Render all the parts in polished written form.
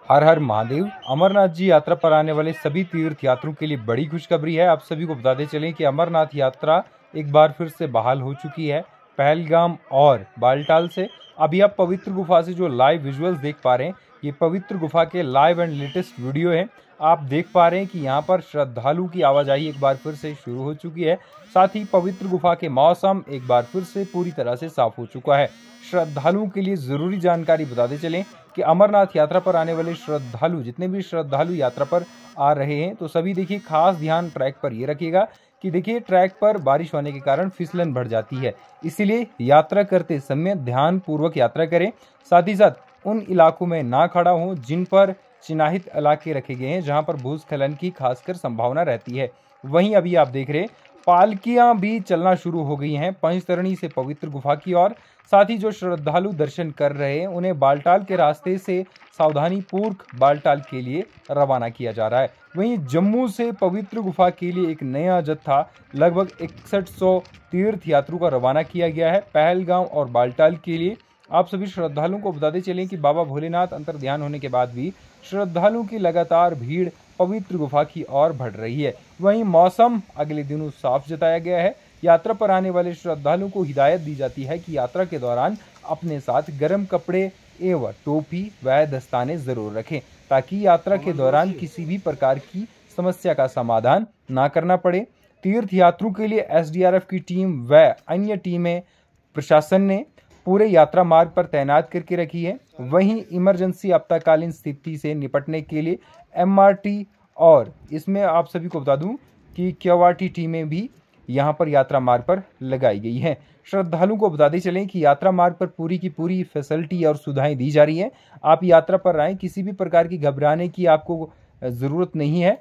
हर हर महादेव। अमरनाथ जी यात्रा पर आने वाले सभी तीर्थ यात्रियों के लिए बड़ी खुशखबरी है। आप सभी को बताते चलें कि अमरनाथ यात्रा एक बार फिर से बहाल हो चुकी है पहलगाम और बालटाल से। अभी आप पवित्र गुफा से जो लाइव विजुअल्स देख पा रहे हैं, ये पवित्र गुफा के लाइव एंड लेटेस्ट वीडियो है। आप देख पा रहे हैं कि यहाँ पर श्रद्धालु की आवाजाही एक बार फिर से शुरू हो चुकी है। साथ ही पवित्र गुफा के मौसम एक बार फिर से पूरी तरह से साफ हो चुका है। श्रद्धालुओं के लिए जरूरी जानकारी बताते चलें कि अमरनाथ यात्रा पर आने वाले श्रद्धालु, जितने भी श्रद्धालु यात्रा पर आ रहे हैं, तो सभी देखिए खास ध्यान ट्रैक पर ये रखिएगा कि देखिए ट्रैक पर बारिश होने के कारण फिसलन बढ़ जाती है, इसीलिए यात्रा करते समय ध्यान पूर्वक यात्रा करें। साथ ही साथ उन इलाकों में ना खड़ा हो जिन पर चिन्हित इलाके रखे गए हैं, जहां पर भूस्खलन की खासकर संभावना रहती है। वहीं अभी आप देख रहे पालकियां भी चलना शुरू हो गई हैं पंचतरणी से पवित्र गुफा की ओर। साथ ही जो श्रद्धालु दर्शन कर रहे हैं उन्हें बालटाल के रास्ते से सावधानी पूर्वक बालटाल के लिए रवाना किया जा रहा है। वहीं जम्मू से पवित्र गुफा के लिए एक नया जत्था लगभग 6100 तीर्थ यात्रियों का रवाना किया गया है पहलगाम और बालटाल के लिए। आप सभी श्रद्धालुओं को बताते चलें कि बाबा भोलेनाथ अंतर्ध्यान होने के बाद भी श्रद्धालुओं की लगातार भीड़ पवित्र गुफा की ओर बढ़ रही है। वहीं मौसम अगले दिनों साफ जताया गया है। यात्रा पर आने वाले श्रद्धालुओं को हिदायत दी जाती है कि यात्रा के दौरान अपने साथ गर्म कपड़े एवं टोपी व दस्ताने जरूर रखें, ताकि यात्रा के दौरान किसी भी प्रकार की समस्या का समाधान ना करना पड़े। तीर्थ यात्रियों के लिए एसडीआरएफ की टीम व अन्य टीमें प्रशासन ने पूरे यात्रा मार्ग पर तैनात करके रखी है। वहीं इमरजेंसी आपातकालीन स्थिति से निपटने के लिए एमआरटी और इसमें आप सभी को बता दूं कि क्यूआरटी टीमें भी यहां पर यात्रा मार्ग पर लगाई गई हैं। श्रद्धालुओं को बताते चलें कि यात्रा मार्ग पर पूरी की पूरी फैसिलिटी और सुविधाएं दी जा रही हैं। आप यात्रा पर आएँ, किसी भी प्रकार की घबराने की आपको ज़रूरत नहीं है।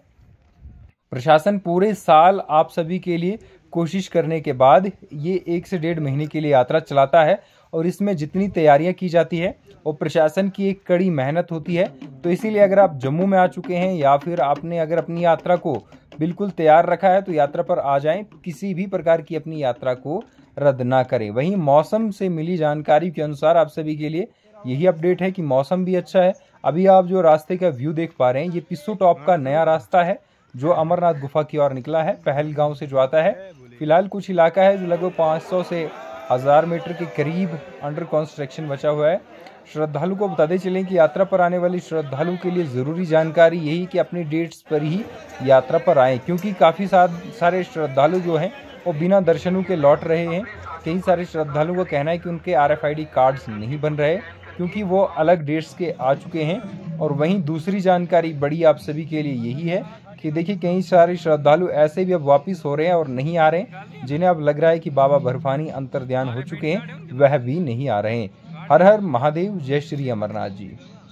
प्रशासन पूरे साल आप सभी के लिए कोशिश करने के बाद ये 1 से 1.5 महीने के लिए यात्रा चलाता है, और इसमें जितनी तैयारियां की जाती है वो प्रशासन की एक कड़ी मेहनत होती है। तो इसीलिए अगर आप जम्मू में आ चुके हैं या फिर आपने अगर अपनी यात्रा को बिल्कुल तैयार रखा है, तो यात्रा पर आ जाएं, किसी भी प्रकार की अपनी यात्रा को रद्द ना करें। वहीं मौसम से मिली जानकारी के अनुसार आप सभी के लिए यही अपडेट है कि मौसम भी अच्छा है। अभी आप जो रास्ते का व्यू देख पा रहे हैं, ये पिस्सू टॉप का नया रास्ता है जो अमरनाथ गुफा की ओर निकला है पहलगांव से जो आता है। फिलहाल कुछ इलाका है जो लगभग 500 से 1000 मीटर के करीब अंडर कंस्ट्रक्शन बचा हुआ है। श्रद्धालु को बताते चलें कि यात्रा पर आने वाली श्रद्धालु के लिए ज़रूरी जानकारी यही कि अपनी डेट्स पर ही यात्रा पर आएँ, क्योंकि काफ़ी सारे श्रद्धालु जो हैं वो बिना दर्शनों के लौट रहे हैं। कई सारे श्रद्धालुओं का कहना है कि उनके RFID कार्ड्स नहीं बन रहे, क्योंकि वो अलग डेट्स के आ चुके हैं। और वहीं दूसरी जानकारी बड़ी आप सभी के लिए यही है कि देखिए कई सारे श्रद्धालु ऐसे भी अब वापस हो रहे हैं और नहीं आ रहे हैं, जिन्हें अब लग रहा है कि बाबा बर्फानी अंतर्ध्यान हो चुके हैं, वह भी नहीं आ रहे हैं। हर हर महादेव, जय श्री अमरनाथ जी।